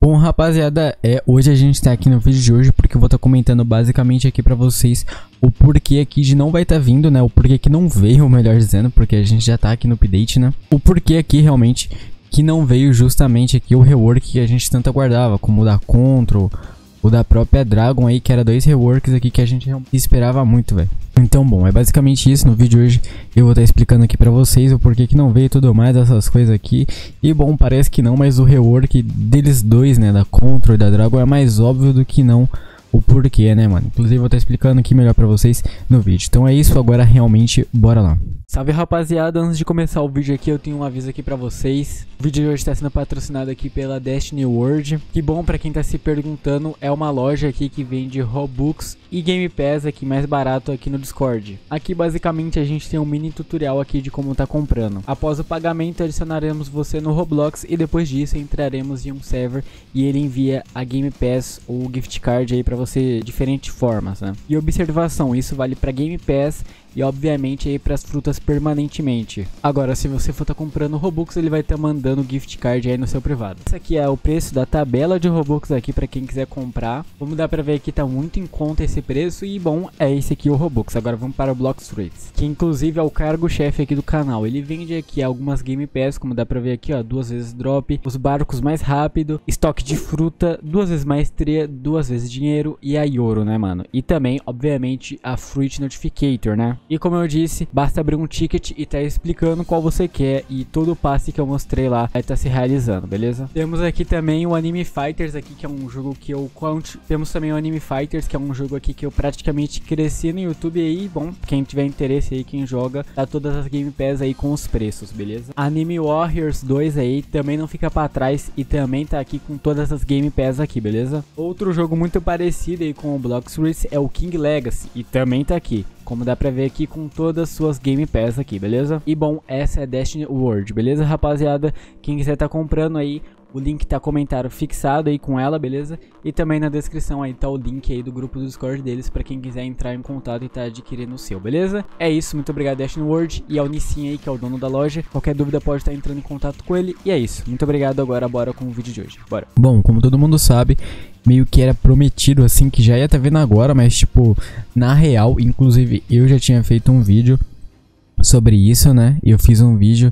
Bom, rapaziada, hoje a gente tá aqui no vídeo de hoje porque eu vou estar comentando basicamente aqui pra vocês o porquê aqui de não vai estar vindo, né? O porquê que não veio, melhor dizendo, porque a gente já tá aqui no update, né? O porquê aqui realmente que não veio justamente aqui o rework que a gente tanto aguardava, como o da Control, o da própria Dragon aí, que era dois reworks aqui que a gente esperava muito, velho. Então, bom, é basicamente isso. No vídeo de hoje eu vou estar explicando aqui pra vocês o porquê que não veio e tudo mais dessas coisas aqui. E bom, parece que não, mas o rework deles dois, né, da Control e da Dragon é mais óbvio do que não o porquê, né, mano. Inclusive eu vou estar explicando aqui melhor pra vocês no vídeo. Então é isso, agora realmente, bora lá. Salve, rapaziada, antes de começar o vídeo aqui eu tenho um aviso aqui pra vocês. O vídeo de hoje está sendo patrocinado aqui pela Destiny World. Que bom, pra quem tá se perguntando, é uma loja aqui que vende Robux e Game Pass aqui mais barato aqui no Discord. Aqui basicamente a gente tem um mini tutorial aqui de como tá comprando. Após o pagamento adicionaremos você no Roblox e depois disso entraremos em um server e ele envia a Game Pass ou Gift Card aí pra você de diferentes formas, né? E observação, isso vale pra Game Pass e obviamente aí para as frutas permanentemente. Agora, se você for comprando Robux, ele vai estar mandando gift card aí no seu privado. Esse aqui é o preço da tabela de Robux aqui para quem quiser comprar. Como dá para ver aqui, tá muito em conta esse preço e bom, é esse aqui o Robux. Agora vamos para o Blox Fruits, que inclusive é o cargo-chefe aqui do canal. Ele vende aqui algumas Game Pass, como dá para ver aqui, ó, 2 vezes drop, os barcos mais rápido, estoque de fruta, 2 vezes maestria, 2 vezes dinheiro e a Yoro, né, mano? E também, obviamente, a Fruit Notificator, né? E como eu disse, basta abrir um ticket e tá explicando qual você quer e todo o passe que eu mostrei lá vai estar se realizando, beleza? Temos aqui também o Anime Fighters aqui, que é um jogo que eu temos também o Anime Fighters, que é um jogo aqui que eu praticamente cresci no YouTube aí, bom, quem tiver interesse aí, quem joga, tá todas as Game Pass aí com os preços, beleza? Anime Warriors 2 aí também não fica pra trás e também tá aqui com todas as Game Pass aqui, beleza? Outro jogo muito parecido aí com o Blox Fruits é o King Legacy e também tá aqui, como dá pra ver aqui com todas as suas Game Pass aqui, beleza? E bom, essa é a Destiny World, beleza, rapaziada? Quem quiser tá comprando aí, o link tá comentário fixado aí com ela, beleza? E também na descrição aí tá o link aí do grupo do Discord deles pra quem quiser entrar em contato e tá adquirindo o seu, beleza? É isso, muito obrigado Destiny World e ao Nissin aí, que é o dono da loja. Qualquer dúvida pode estar entrando em contato com ele. E é isso, muito obrigado, agora bora com o vídeo de hoje, bora. Bom, como todo mundo sabe, meio que era prometido assim, que já ia tá vendo agora, mas tipo, na real, inclusive eu já tinha feito um vídeo sobre isso, né? Eu fiz um vídeo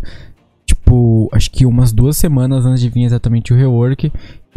tipo, acho que umas 2 semanas antes de vir exatamente o rework,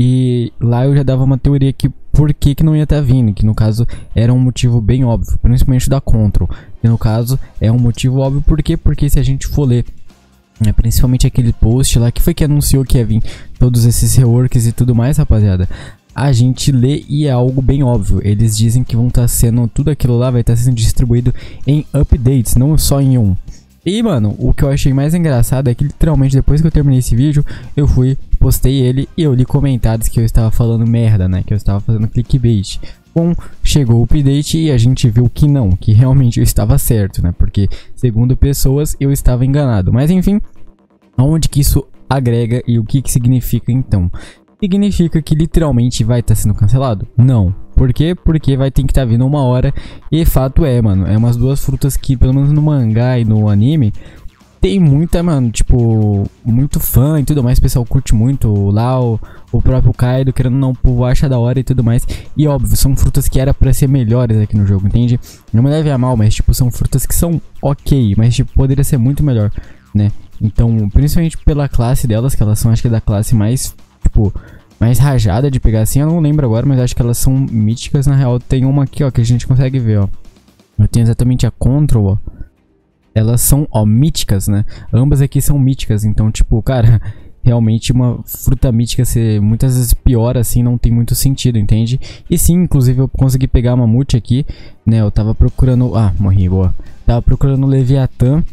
e lá eu já dava uma teoria que por que não ia estar vindo, que no caso era um motivo bem óbvio, principalmente da Control, que no caso é um motivo óbvio. Por quê? Porque se a gente for ler, né, principalmente aquele post lá que foi que anunciou que ia vir todos esses reworks e tudo mais, rapaziada, a gente lê e é algo bem óbvio. Eles dizem que vão estar sendo, tudo aquilo lá vai estar sendo distribuído em updates, não só em um. E mano, o que eu achei mais engraçado é que literalmente depois que eu terminei esse vídeo, eu fui, postei ele e eu li comentários que eu estava falando merda, né, que eu estava fazendo clickbait. Bom, chegou o update e a gente viu que não, que realmente eu estava certo, né, porque segundo pessoas eu estava enganado. Mas enfim, aonde que isso agrega e o que significa então? Significa que literalmente vai estar sendo cancelado? Não. Por quê? Porque vai ter que estar vindo 1 hora. E fato é, mano, é umas 2 frutas que, pelo menos no mangá e no anime, tem muita, mano, tipo, muito fã e tudo mais. O pessoal curte muito lá, o próprio Kaido, querendo ou não, o povo acha da hora e tudo mais. E óbvio, são frutas que era pra ser melhores aqui no jogo, entende? Não me leve a mal, mas tipo, são frutas que são ok, mas tipo, poderia ser muito melhor, né? Então, principalmente pela classe delas, que elas são, acho que da classe mais, tipo, mais rajada de pegar assim, eu não lembro agora, mas acho que elas são míticas na real. Tem uma aqui, ó, que a gente consegue ver, ó. Eu tenho exatamente a Control, ó. Elas são, ó, míticas, né? Ambas aqui são míticas, então, tipo, cara, realmente uma fruta mítica ser muitas vezes pior assim não tem muito sentido, entende? E sim, inclusive eu consegui pegar uma Mamute aqui, né? Eu tava procurando... Ah, morri, boa. Tava procurando o Leviathan.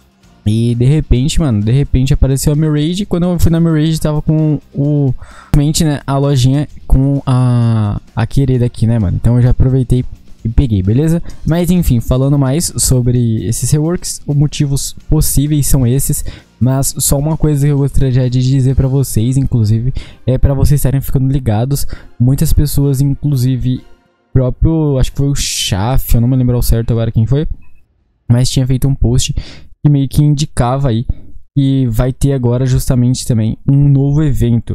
E de repente, mano, apareceu a Mirage. Quando eu fui na Mirage, tava com o... né, a lojinha com a querida aqui, né, mano? Então eu já aproveitei e peguei, beleza? Mas enfim, falando mais sobre esses reworks, os motivos possíveis são esses. Mas só uma coisa que eu gostaria já de dizer pra vocês, inclusive, é pra vocês estarem ficando ligados. Muitas pessoas, inclusive, próprio, acho que foi o Chaf, eu não me lembro ao certo agora quem foi, mas tinha feito um post que meio que indicava aí que vai ter agora justamente também um novo evento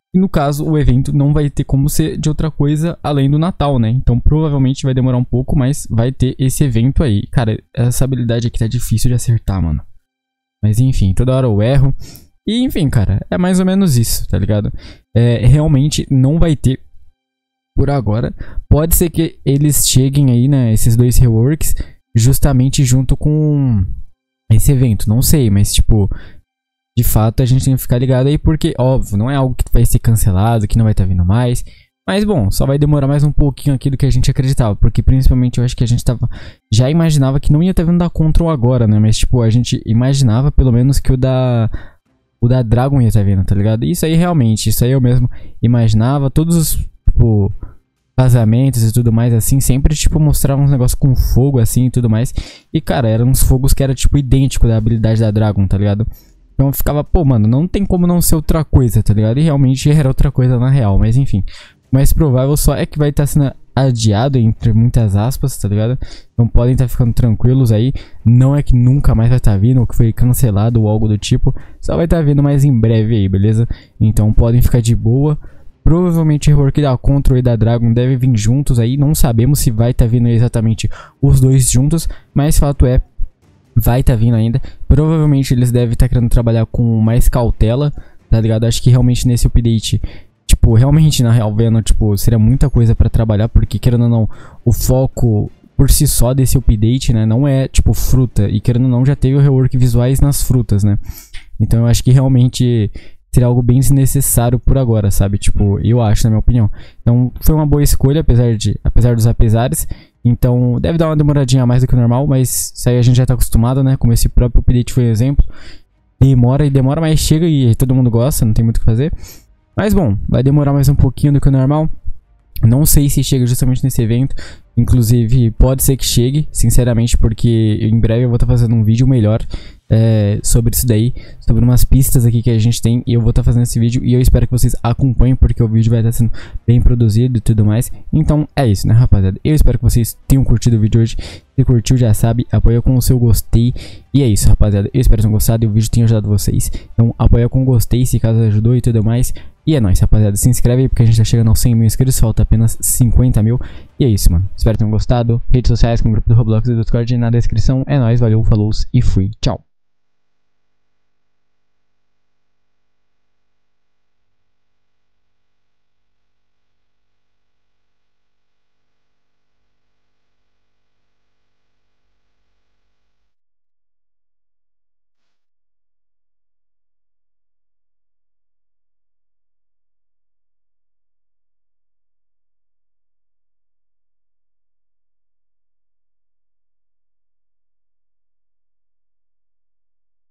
E no caso, o evento não vai ter como ser de outra coisa além do Natal, né? Então provavelmente vai demorar um pouco, mas vai ter esse evento aí. Cara, essa habilidade aqui tá difícil de acertar, mano. Mas enfim, toda hora eu erro. E enfim, cara, é mais ou menos isso, tá ligado? Realmente não vai ter por agora. Pode ser que eles cheguem aí, né, esses 2 reworks, justamente junto com esse evento. Não sei, mas tipo, de fato a gente tem que ficar ligado aí, porque óbvio, não é algo que vai ser cancelado, que não vai estar vindo mais. Mas bom, só vai demorar mais um pouquinho aqui do que a gente acreditava, porque principalmente eu acho que a gente já imaginava que não ia estar vindo da Control agora, né? Mas tipo, a gente imaginava pelo menos que o da Dragon ia estar vindo, tá ligado? Isso aí realmente, isso aí eu mesmo imaginava. Todos os, tipo, vazamentos e tudo mais assim, sempre tipo mostravam uns negócios com fogo assim e tudo mais. E cara, eram uns fogos que era tipo idêntico da habilidade da Dragon, tá ligado? Então eu ficava, pô, mano, não tem como não ser outra coisa, tá ligado? E realmente era outra coisa na real, mas enfim. O mais provável só é que vai estar sendo adiado, entre muitas aspas, tá ligado? Então podem estar ficando tranquilos aí. Não é que nunca mais vai estar vindo, ou que foi cancelado ou algo do tipo. Só vai estar vindo mais em breve aí, beleza? Então podem ficar de boa. Provavelmente o rework da Control e da Dragon deve vir juntos aí. Não sabemos se vai estar vindo exatamente os dois juntos, mas fato é, vai estar vindo ainda. Provavelmente eles devem estar querendo trabalhar com mais cautela, tá ligado? Acho que realmente nesse update, tipo, realmente na real vendo, tipo, seria muita coisa pra trabalhar, porque querendo ou não, o foco por si só desse update, né, não é tipo fruta, e querendo ou não já teve o rework visuais nas frutas, né? Então eu acho que realmente seria algo bem desnecessário por agora, sabe? Tipo, eu acho, na minha opinião. Então foi uma boa escolha, apesar dos apesares. Então deve dar uma demoradinha a mais do que o normal, mas isso aí a gente já tá acostumado, né? Como esse próprio update foi um exemplo. Demora, mas chega e todo mundo gosta, não tem muito o que fazer. Mas bom, vai demorar mais um pouquinho do que o normal. Não sei se chega justamente nesse evento. Inclusive, pode ser que chegue, sinceramente, porque em breve eu vou estar fazendo um vídeo melhor sobre isso daí, sobre umas pistas aqui que a gente tem, e eu vou estar fazendo esse vídeo e eu espero que vocês acompanhem, porque o vídeo vai estar sendo bem produzido e tudo mais. Então é isso, né, rapaziada? Eu espero que vocês tenham curtido o vídeo hoje. Se curtiu, já sabe, apoia com o seu gostei. E é isso, rapaziada. Eu espero que tenham gostado e o vídeo tenha ajudado vocês. Então apoia com o gostei se caso ajudou e tudo mais. E é nóis, rapaziada. Se inscreve aí porque a gente tá chegando aos 100 mil inscritos. Falta apenas 50 mil. E é isso, mano. Espero que tenham gostado. Redes sociais com o grupo do Roblox e do Discord na descrição. É nóis, valeu, falou e fui. Tchau.